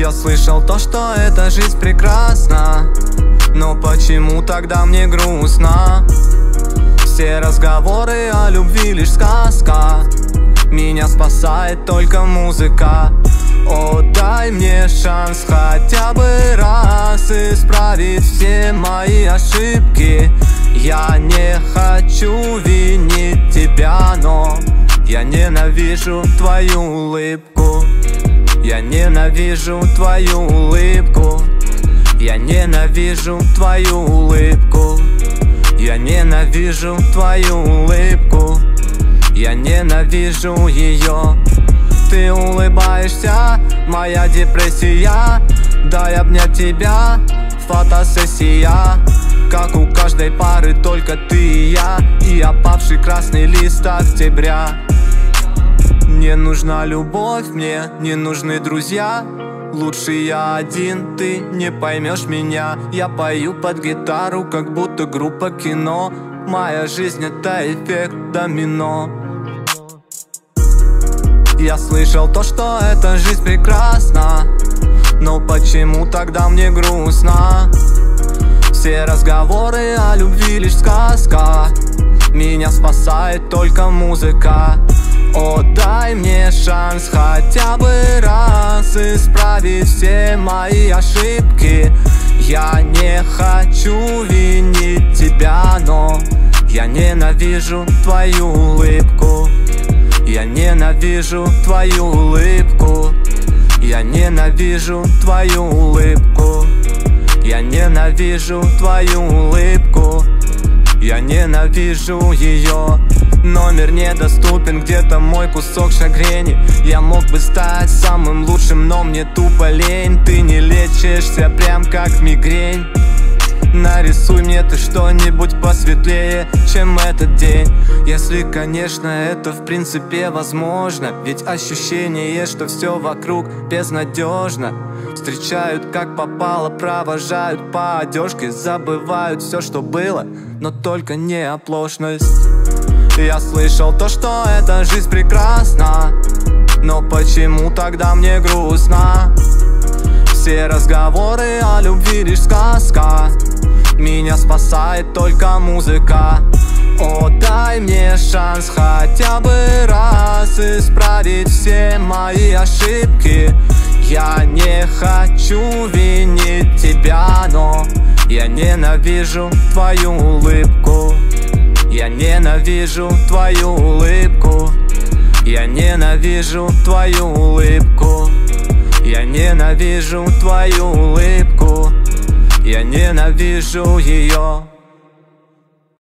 Я слышал то, что эта жизнь прекрасна, но почему тогда мне грустно? Все разговоры о любви лишь сказка, меня спасает только музыка. О, дай мне шанс хотя бы раз исправить все мои ошибки. Я не хочу винить тебя, но я ненавижу твою улыбку. Я ненавижу твою улыбку. Я ненавижу твою улыбку. Я ненавижу твою улыбку. Я ненавижу ее. Ты улыбаешься, моя депрессия. Дай обнять тебя, фотосессия. Как у каждой пары только ты и я, и опавший красный лист октября. Не нужна любовь, мне не нужны друзья. Лучше я один, ты не поймешь меня. Я пою под гитару, как будто группа кино. Моя жизнь это эффект домино. Я слышал то, что эта жизнь прекрасна, но почему тогда мне грустно? Все разговоры о любви лишь сказка, меня спасает только музыка. О, дай мне шанс хотя бы раз исправить все мои ошибки. Я не хочу винить тебя, но я ненавижу твою улыбку. Я ненавижу твою улыбку. Я ненавижу твою улыбку. Я ненавижу твою улыбку. Я ненавижу ее. Номер недоступен, где-то мой кусок шагрени. Я мог бы стать самым лучшим, но мне тупо лень. Ты не лечишься, прям как мигрень. Нарисуй мне ты что-нибудь посветлее, чем этот день. Если, конечно, это в принципе возможно. Ведь ощущение, что все вокруг безнадежно. Встречают как попало, провожают по одежке. Забывают все, что было, но только не оплошность. Я слышал то, что эта жизнь прекрасна, но почему тогда мне грустно? Все разговоры о любви лишь сказка, меня спасает только музыка. О, дай мне шанс хотя бы раз исправить все мои ошибки. Я не хочу винить тебя, но я ненавижу твою улыбку. Я ненавижу твою улыбку. Я ненавижу твою улыбку. Я ненавижу твою улыбку. Я ненавижу ее.